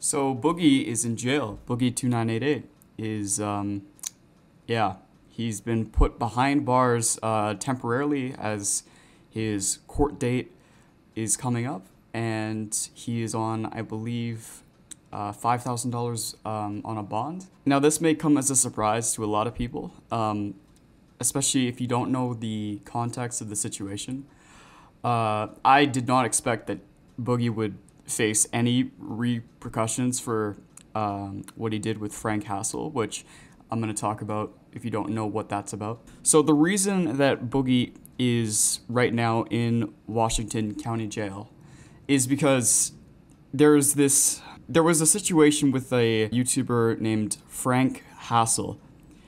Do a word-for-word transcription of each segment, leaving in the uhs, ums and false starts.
So Boogie is in jail. Boogie two nine eight eight is, um, yeah, he's been put behind bars uh, temporarily as his court date is coming up, and he is on, I believe, uh, five thousand dollars um, on a bond. Now, this may come as a surprise to a lot of people, um, especially if you don't know the context of the situation. Uh, I did not expect that Boogie would face any repercussions for um, what he did with Frank Hassel, which I'm going to talk about if you don't know what that's about. So the reason that Boogie is right now in Washington County Jail is because there's this, there was a situation with a YouTuber named Frank Hassel,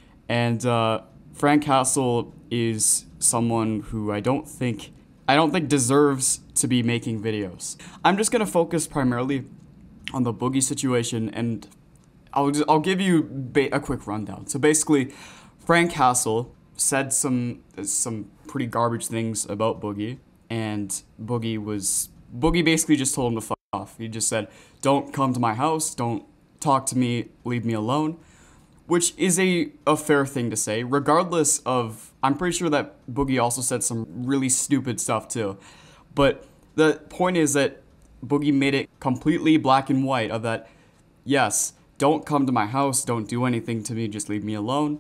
and uh, Frank Hassel is someone who I don't think I don't think deserves to be making videos. I'm just gonna focus primarily on the Boogie situation, and I'll just, I'll give you ba a quick rundown. So basically, Frank Hassel said some some pretty garbage things about Boogie, and Boogie was Boogie basically just told him to fuck off. He just said, "Don't come to my house. Don't talk to me. Leave me alone." Which is a, a fair thing to say, regardless of, I'm pretty sure that Boogie also said some really stupid stuff too. But the point is that Boogie made it completely black and white of that, yes, don't come to my house, don't do anything to me, just leave me alone.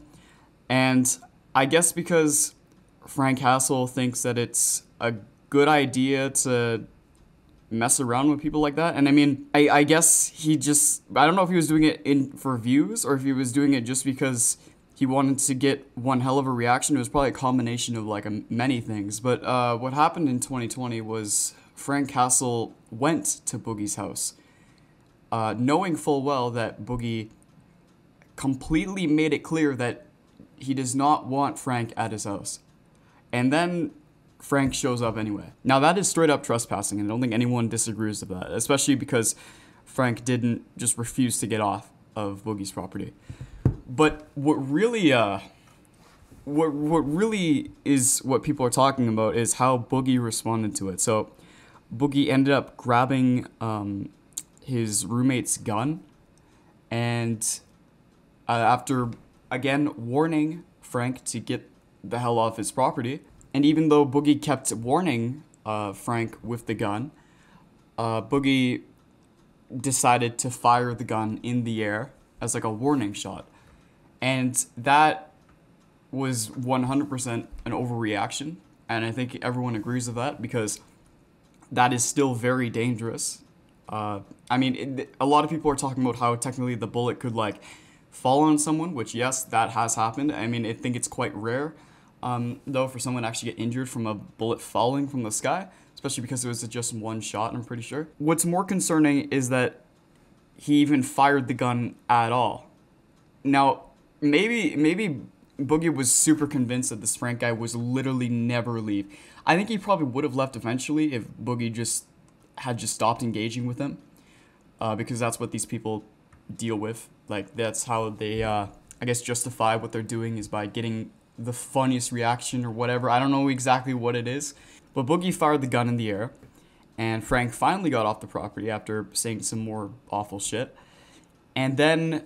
And I guess because Frank Hassel thinks that it's a good idea to mess around with people like that. And I mean, I, I guess he just, I don't know if he was doing it in for views or if he was doing it just because he wanted to get one hell of a reaction. It was probably a combination of like a, many things. But uh, what happened in twenty twenty was Frank Hassel went to Boogie's house, uh, knowing full well that Boogie completely made it clear that he does not want Frank at his house. And then Frank shows up anyway. Now that is straight up trespassing, and I don't think anyone disagrees with that, especially because Frank didn't just refuse to get off of Boogie's property. But what really, uh, what what really is what people are talking about is how Boogie responded to it. So Boogie ended up grabbing um, his roommate's gun, and uh, after again warning Frank to get the hell off his property. And even though Boogie kept warning uh, Frank with the gun, uh, Boogie decided to fire the gun in the air as like a warning shot. And that was one hundred percent an overreaction. And I think everyone agrees with that because that is still very dangerous. Uh, I mean, it, a lot of people are talking about how technically the bullet could like fall on someone, which yes, that has happened. I mean, I think it's quite rare. Um, though, for someone to actually get injured from a bullet falling from the sky, especially because it was just one shot, I'm pretty sure. What's more concerning is that he even fired the gun at all. Now, maybe maybe Boogie was super convinced that this Frank guy was literally never leave. I think he probably would have left eventually if Boogie just had just stopped engaging with him, uh, because that's what these people deal with. Like, that's how they, uh, I guess, justify what they're doing is by getting the funniest reaction or whatever. I don't know exactly what it is, but Boogie fired the gun in the air, and Frank finally got off the property after saying some more awful shit. And then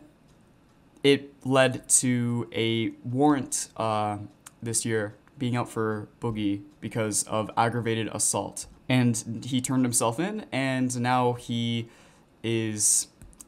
it led to a warrant uh, this year being out for Boogie because of aggravated assault. And he turned himself in, and now he is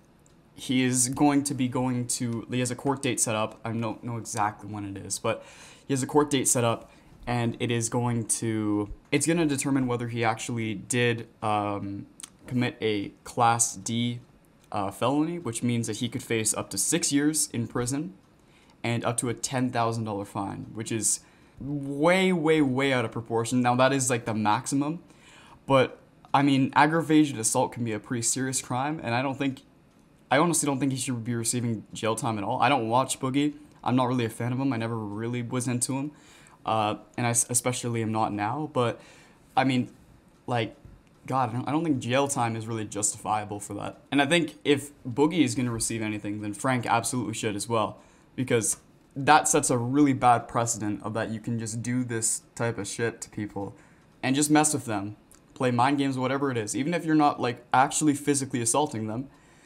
He is going to be going to, he has a court date set up. I don't know exactly when it is, but he has a court date set up, and it is going to, it's going to determine whether he actually did um, commit a Class D uh, felony, which means that he could face up to six years in prison and up to a ten thousand dollar fine, which is way, way, way out of proportion. Now, that is like the maximum, but I mean, aggravated assault can be a pretty serious crime, and I don't think I honestly don't think he should be receiving jail time at all. I don't watch Boogie. I'm not really a fan of him. I never really was into him. Uh, and I especially am not now. But, I mean, like, God, I don't, I don't think jail time is really justifiable for that. And I think if Boogie is going to receive anything, then Frank absolutely should as well. Because that sets a really bad precedent of that you can just do this type of shit to people and just mess with them. Play mind games, whatever it is. Even if you're not, like, actually physically assaulting them,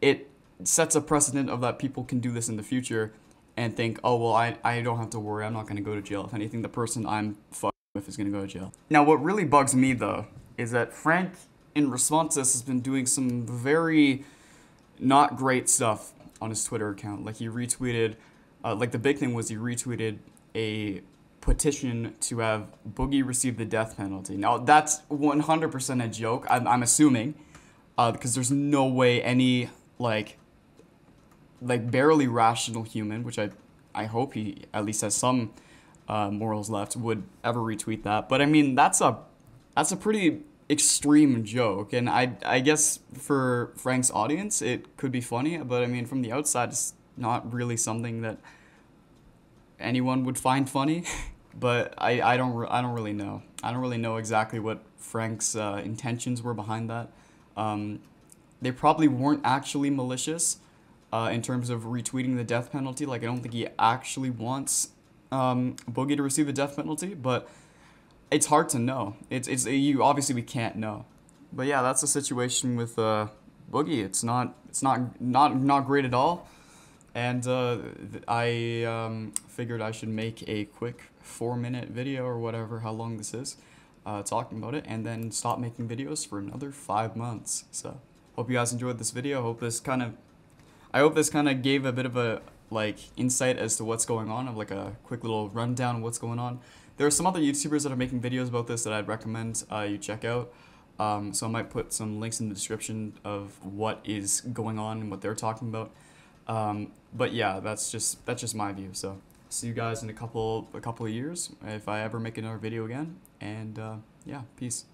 it sets a precedent of that people can do this in the future and think, oh, well, I, I don't have to worry, I'm not going to go to jail. If anything, the person I'm fucking with is going to go to jail. Now, what really bugs me, though, is that Frank, in response to this, has been doing some very not great stuff on his Twitter account. Like, he retweeted, uh, like, the big thing was he retweeted a petition to have Boogie receive the death penalty. Now, that's one hundred percent a joke, I'm, I'm assuming, uh, because there's no way any, like, like barely rational human, which I, I hope he at least has some uh, morals left, would ever retweet that. But I mean, that's a, that's a pretty extreme joke, and I, I guess for Frank's audience, it could be funny, but I mean, from the outside, it's not really something that anyone would find funny. But I, I don't, I don't really know. I don't really know exactly what Frank's uh, intentions were behind that. Um, they probably weren't actually malicious. Uh, in terms of retweeting the death penalty, like I don't think he actually wants um, Boogie to receive the death penalty, but it's hard to know. It's it's you obviously we can't know, but yeah, that's the situation with uh, Boogie. It's not it's not not not great at all, and uh, I um, figured I should make a quick four minute video or whatever how long this is, uh, talking about it, and then stop making videos for another five months. So hope you guys enjoyed this video. Hope this kind of I hope this kind of gave a bit of a, like, insight as to what's going on, of like a quick little rundown of what's going on. There are some other YouTubers that are making videos about this that I'd recommend uh, you check out. Um, so I might put some links in the description of what is going on and what they're talking about. Um, but yeah, that's just that's just my view. So see you guys in a couple a couple of years if I ever make another video again. And uh, yeah, peace.